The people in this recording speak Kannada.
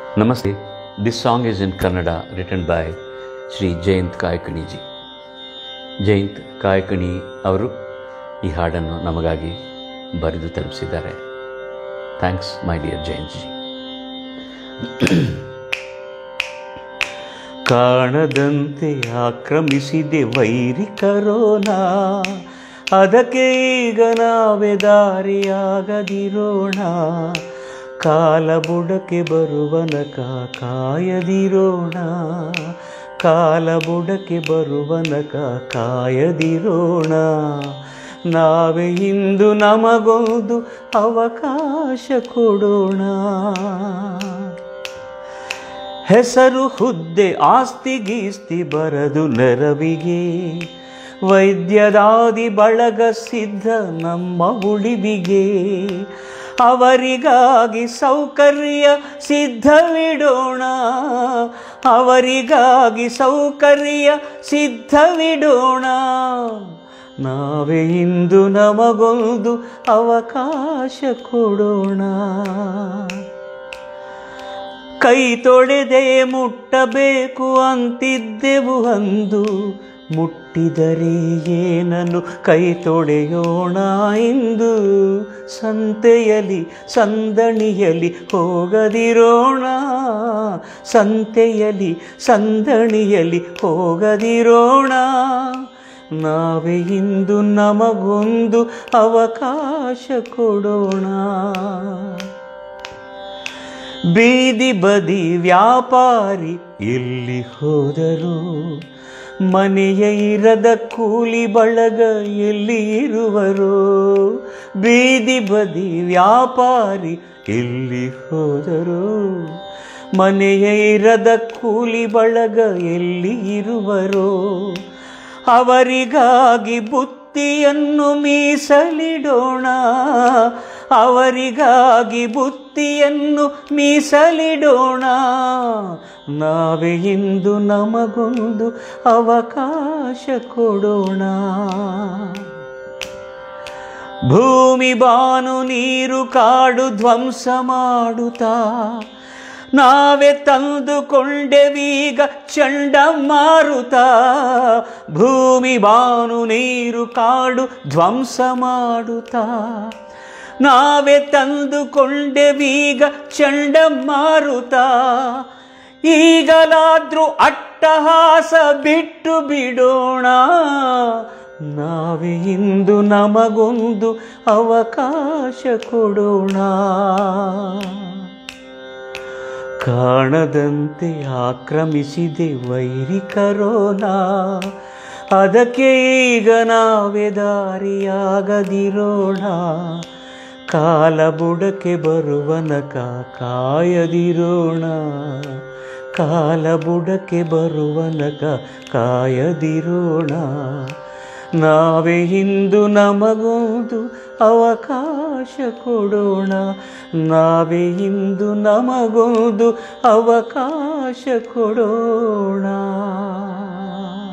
Namaste. This song is in Kannada, written by Shri Jayant Kayakani ji. Jayant ಕಾಯಕಣಿ ಅವರು ಈ ಹಾಡನ್ನು ನಮಗಾಗಿ ಬರೆದು ತಲುಪಿಸಿದ್ದಾರೆ. Thanks my dear Jayant ji. ಕಾಣದಂತೆ ಆಕ್ರಮಿಸಿದೆ ವೈರಿ ಕರೋನಾ, ಅದಕ್ಕೆ ಈಗ ನಾವೇ ದಾರಿಯಾಗದಿರೋಣ. ಕಾಲ ಬುಡಕ್ಕೆ ಬರುವನಕ ಕಾಯದಿರೋಣ, ಕಾಲ ಬುಡಕ್ಕೆ ಬರುವನಕ ಕಾಯದಿರೋಣ. ನಾವೇ ಇಂದು ನಮಗೊಂದು ಅವಕಾಶ ಕೊಡೋಣ. ಹೆಸರು ಹುದ್ದೆ ಆಸ್ತಿ ಗೀಸ್ತಿ ಬರದು ನೆರವಿಗೆ, ವೈದ್ಯದಾದಿ ಬಳಗ ಸಿದ್ಧ ನಮ್ಮ ಉಳಿವಿಗೆ. ಅವರಿಗಾಗಿ ಸೌಕರ್ಯ ಸಿದ್ಧವಿಡೋಣ, ಅವರಿಗಾಗಿ ಸೌಕರ್ಯ ಸಿದ್ಧವಿಡೋಣ. ನಾವೇ ಇಂದು ನಮಗೊಂದು ಅವಕಾಶ ಕೊಡೋಣ. ಕೈ ತೊಳೆದೇ ಮುಟ್ಟಬೇಕು ಅಂತಿದ್ದೆವು ಅಂದು, ಮುಟ್ಟಿದರೆ ಏನನ್ನು ಕೈ ತೊಳೆಯೋಣ ಇಂದು. ಸಂತೆಯಲ್ಲಿ ಸಂದಣಿಯಲ್ಲಿ ಹೋಗದಿರೋಣ, ಸಂತೆಯಲ್ಲಿ ಸಂದಣಿಯಲ್ಲಿ ಹೋಗದಿರೋಣ. ನಾವೇ ಇಂದು ನಮಗೊಂದು ಅವಕಾಶ ಕೊಡೋಣ. ಬೀದಿ ಬದಿ ವ್ಯಾಪಾರಿ ಎಲ್ಲಿ ಹೋದರು, ಮನೆಯ ಇರದ ಕೂಲಿ ಬಳಗ ಎಲ್ಲಿ ಇರುವರು. ಬೀದಿ ಬದಿ ವ್ಯಾಪಾರಿ ಎಲ್ಲಿ ಹೋದರು, ಮನೆಯ ಇರದ ಕೂಲಿ ಬಳಗ ಎಲ್ಲಿ ಇರುವರು. ಅವರಿಗಾಗಿ ಬುತ್ತಿಯನ್ನು ಮೀಸಲಿಡೋಣ, ಅವರಿಗಾಗಿ ಬುತ್ತಿಯನ್ನು ಮೀಸಲಿಡೋಣ. ನಾವೇ ಇಂದು ನಮಗೊಂದು ಅವಕಾಶ ಕೊಡೋಣ. ಭೂಮಿ ಬಾನು ನೀರು ಕಾಡು ಧ್ವಂಸ ಮಾಡುತ್ತಾ, ನಾವೇ ತಂದುಕೊಂಡೆವೀಗ ಚಂಡಮಾರುತ. ಭೂಮಿ ಬಾನು ನೀರು ಕಾಡು ಧ್ವಂಸ ಮಾಡುತ್ತಾ, ನಾವೇ ತಂದುಕೊಂಡೆವೀಗ ಚಂಡಮಾರುತ. ಈಗಲಾದ್ರೂ ಅಟ್ಟಹಾಸ ಬಿಟ್ಟು ಬಿಡೋಣ, ನಾವೇ ಇಂದು ನಮಗೊಂದು ಅವಕಾಶ ಕೊಡೋಣ. ಕಾಣದಂತೆ ಆಕ್ರಮಿಸಿದೆ ವೈರಿ ಕರೋನಾ, ಅದಕ್ಕೆ ಈಗ ನಾವೇ ದಾರಿಯಾಗದಿರೋಣ. ಕಾಲ ಬುಡಕ್ಕೆ ಬರುವನಕ ಕಾಯದಿರೋಣ, ಕಾಲ ಬುಡಕ್ಕೆ ಬರುವನಕ ಕಾಯದಿರೋಣ. ನಾವೇ ಇಂದು ನಮಗೊಂದು ಅವಕಾಶ ಕೊಡೋಣ, ನಾವೇ ಇಂದು ನಮಗೊಂದು ಅವಕಾಶ ಕೊಡೋಣ.